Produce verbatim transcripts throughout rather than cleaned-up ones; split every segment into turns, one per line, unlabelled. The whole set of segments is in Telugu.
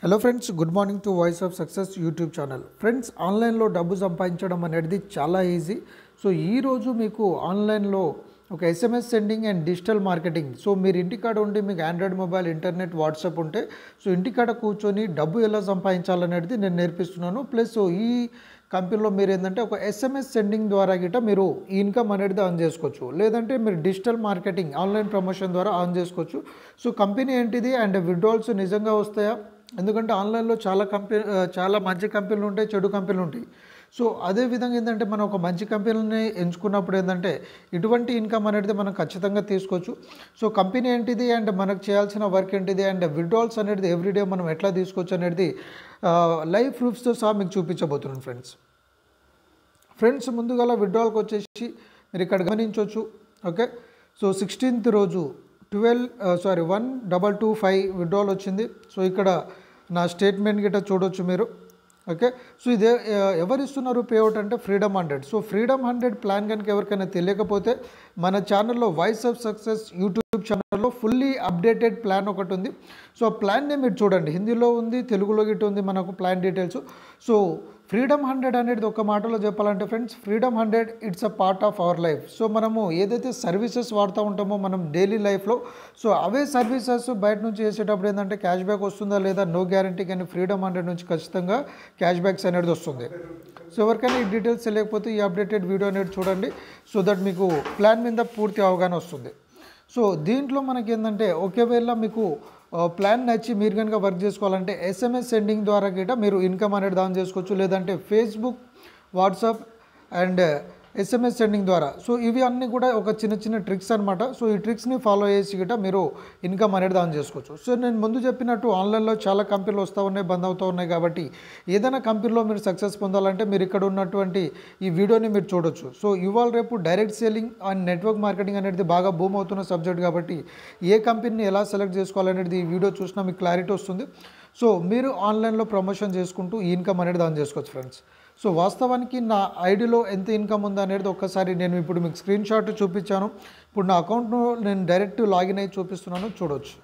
Hello friends, good morning to voice of success YouTube channel. Friends, ఆన్లైన్లో డబ్బు సంపాదించడం అనేది చాలా ఈజీ. సో ఈరోజు మీకు ఆన్లైన్లో ఒక SMS sending and digital marketing. So మీరు ఇంటికాడ ఉండి మీకు ఆండ్రాయిడ్ మొబైల్, ఇంటర్నెట్, వాట్సాప్ ఉంటే సో ఇంటికాడ కూర్చొని డబ్బు ఎలా సంపాదించాలనేది నేను నేర్పిస్తున్నాను. ప్లస్ ఈ కంపెనీలో మీరు ఏంటంటే ఒక ఎస్ఎంఎస్ సెండింగ్ ద్వారా గిట్ట మీరు ఈ ఇన్కమ్ అనేది ఆన్ చేసుకోవచ్చు. లేదంటే మీరు డిజిటల్ మార్కెటింగ్ ఆన్లైన్ ప్రమోషన్ ద్వారా ఆన్ చేసుకోవచ్చు. సో కంపెనీ ఏంటిది అండ్ విడ్రాల్స్ నిజంగా వస్తాయా? ఎందుకంటే ఆన్లైన్లో చాలా కంపెనీ చాలా మంచి కంపెనీలు ఉంటాయి, చెడు కంపెనీలు ఉంటాయి. సో అదే విధంగా ఏంటంటే మనం ఒక మంచి కంపెనీని ఎంచుకున్నప్పుడు ఏంటంటే ఇటువంటి ఇన్కమ్ అనేది మనం ఖచ్చితంగా తీసుకోవచ్చు. సో కంపెనీ ఏంటిది అండ్ మనకు చేయాల్సిన వర్క్ ఏంటిది అండ్ విడ్రాల్స్ అనేది ఎవ్రీడే మనం ఎట్లా తీసుకోవచ్చు అనేది లైవ్ ప్రూఫ్స్తో సహా మీకు చూపించబోతున్నాను ఫ్రెండ్స్. ఫ్రెండ్స్ ముందుగా విడ్రాల్కి వచ్చేసి మీరు ఇక్కడ గమనించవచ్చు. ఓకే, సో సిక్స్టీన్త్ రోజు twelve sorry one double two five withdrawal వచ్చింది. సో ఇక్కడ నా స్టేట్మెంట్ గిట్ట చూడొచ్చు మీరు. ఓకే, సో ఇదే ఎవరు ఇస్తున్నారు పేఅవుట్ అంటే freedom hundred. So freedom hundred plan కనుక ఎవరికైనా తెలియకపోతే మన ఛానల్లో వాయిస్ ఆఫ్ సక్సెస్ యూట్యూబ్ ఛానల్లో ఫుల్లీ అప్డేటెడ్ ప్లాన్ ఒకటి ఉంది. సో ఆ ప్లాన్ని మీరు చూడండి, హిందీలో ఉంది, తెలుగులో గిట్ట ఉంది మనకు plan details. So freedom hundred అనేది ఒక మాటలో చెప్పాలంటే friends, freedom hundred it's a part of our life. So మనము ఏదైతే సర్వీసెస్ వాడుతూ ఉంటామో మనం డైలీ లైఫ్లో, సో అవే సర్వీసెస్ బయట నుంచి చేసేటప్పుడు ఏంటంటే క్యాష్ బ్యాక్ వస్తుందా లేదా నో గ్యారంటీ, కానీ ఫ్రీడమ్ హండ్రెడ్ నుంచి ఖచ్చితంగా క్యాష్ బ్యాక్స్ అనేది వస్తుంది. సో ఎవరికైనా ఈ డీటెయిల్స్ తెలియకపోతే ఈ అప్డేటెడ్ వీడియో అనేది చూడండి, సో దట్ మీకు ప్లాన్ మీద పూర్తి అవగాహన వస్తుంది. సో దీంట్లో మనకి ఏంటంటే ఒకవేళ మీకు ప్లాన్ నచ్చి మీరు కనుక వర్క్ చేసుకోవాలంటే ఎస్ఎంఎస్ సెండింగ్ ద్వారా గిట్ట మీరు ఇన్కమ్ అనేది దాన్ చేసుకోవచ్చు. లేదంటే Facebook, WhatsApp and SMS sending ద్వారా. సో ఇవి అన్నీ కూడా ఒక చిన్న చిన్న ట్రిక్స్ అనమాట. సో ఈ ట్రిక్స్ని ఫాలో చేసి గిట్ట మీరు ఇన్కమ్ అనేది దాన్ చేసుకోవచ్చు. సో నేను ముందు చెప్పినట్టు ఆన్లైన్లో చాలా కంపెనీలు వస్తూ ఉన్నాయి, బంద్ అవుతూ ఉన్నాయి. కాబట్టి ఏదైనా కంపెనీలో మీరు సక్సెస్ పొందాలంటే మీరు ఇక్కడ ఉన్నటువంటి ఈ వీడియోని మీరు చూడొచ్చు. సో ఇవాళ రేపు direct selling and network marketing అనేది బాగా బూమ్ అవుతున్న సబ్జెక్ట్. కాబట్టి ఏ కంపెనీని ఎలా సెలెక్ట్ చేసుకోవాలనేది ఈ వీడియో చూసినా మీకు క్లారిటీ వస్తుంది. సో మీరు ఆన్లైన్లో ప్రమోషన్ చేసుకుంటూ ఈ ఇన్కమ్ అనేది దాన్ చేసుకోవచ్చు ఫ్రెండ్స్. సో వాస్తవానికి నా ఐడిలో ఎంత ఇన్కమ్ ఉందో అనేది ఒక్కసారి నేను ఇప్పుడు మీకు స్క్రీన్ షాట్ చూపించాను. ఇప్పుడు నా అకౌంట్ను నేను డైరెక్ట్ లాగిన్ అయ్యి చూపిస్తున్నాను, చూడవచ్చు.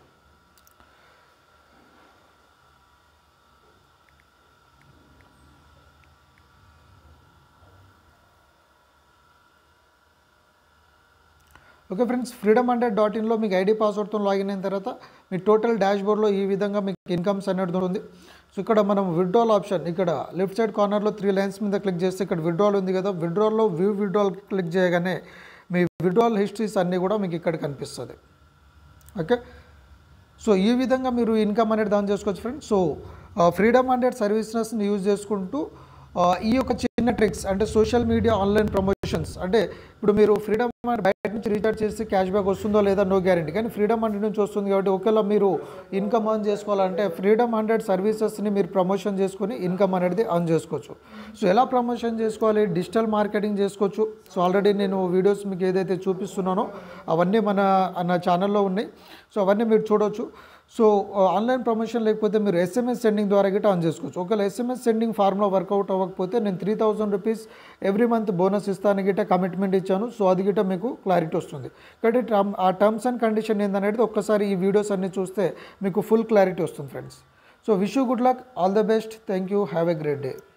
Okay friends, freedom hundred dot ఇన్లో మీకు ఐడి పాస్వర్డ్తో లాగిన్ అయిన తర్వాత మీ టోటల్ డాష్ బోర్డ్లో ఈ విధంగా మీకు ఇన్కమ్స్ అనేది ఉంది. సో ఇక్కడ మనం విడ్రాల్ ఆప్షన్, ఇక్కడ లెఫ్ట్ సైడ్ కార్నర్లో త్రీ లైన్స్ మీద క్లిక్ చేస్తే ఇక్కడ విడ్రాల్ ఉంది కదా, విడ్రాల్లో వ్యూ విడ్రాల్ క్లిక్ చేయగానే మీ విడ్రాల్ హిస్టరీస్ అన్నీ కూడా మీకు ఇక్కడ కనిపిస్తుంది. ఓకే, సో ఈ విధంగా మీరు ఇన్కమ్ అనేది దాన్ చేసుకోవచ్చు ఫ్రెండ్స్. సో ఫ్రీడమ్ హండ్రెడ్ సర్వీసెస్ని యూజ్ చేసుకుంటూ ఈ యొక్క చిన్న ట్రిక్స్ అంటే సోషల్ మీడియా ఆన్లైన్ ప్రమోషన్స్, అంటే ఇప్పుడు మీరు ఫ్రీడమ్ హండ్రెడ్ బయట నుంచి రీఛార్జ్ చేస్తే క్యాష్ బ్యాక్ వస్తుందో లేదా నో గ్యారంటీ, కానీ ఫ్రీడమ్ హండ్రెడ్ నుంచి వస్తుంది. కాబట్టి ఒకవేళ మీరు ఇన్కమ్ ఆన్ చేసుకోవాలంటే ఫ్రీడమ్ హండ్రెడ్ సర్వీసెస్ని మీరు ప్రమోషన్ చేసుకొని ఇన్కమ్ అనేది ఆన్ చేసుకోవచ్చు. సో ఎలా ప్రమోషన్ చేసుకోవాలి? డిజిటల్ మార్కెటింగ్ చేసుకోవచ్చు. సో ఆల్రెడీ నేను వీడియోస్ మీకు ఏదైతే చూపిస్తున్నానో అవన్నీ మన నా ఛానల్లో ఉన్నాయి. సో అవన్నీ మీరు చూడవచ్చు. సో ఆన్లైన్ ప్రమోషన్ లేకపోతే మీరు ఎస్ఎంఎస్ సెండింగ్ ద్వారా గిట్ట ఆన్ చేసుకోవచ్చు. ఒకవేళ ఎస్ఎంఎస్ సెండింగ్ ఫార్ములా వర్కౌట్ అవ్వకపోతే నేను three thousand rupees every month bonus ఇస్తాను గిట్ట కమిట్మెంట్ ఇచ్చాను. సో అది గిట్ట మీకు క్లారిటీ వస్తుంది. కాబట్టి ఆ టర్మ్స్ అండ్ కండిషన్ ఏందనేది ఒక్కసారి ఈ వీడియోస్ అన్ని చూస్తే మీకు ఫుల్ క్లారిటీ వస్తుంది friends. So wish you good luck, all the best, thank you, have a great day.